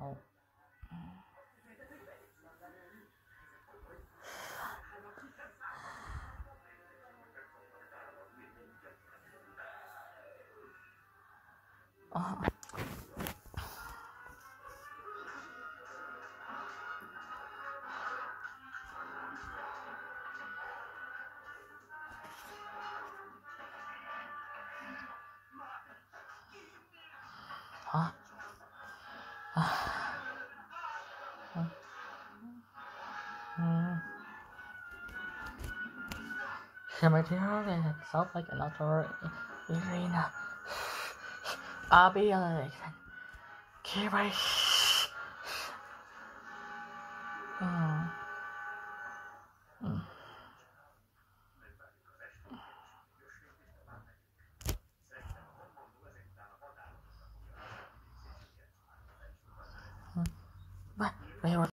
好。啊。啊。啊。Cemetery itself like an outdoor arena. I'll be like keep my But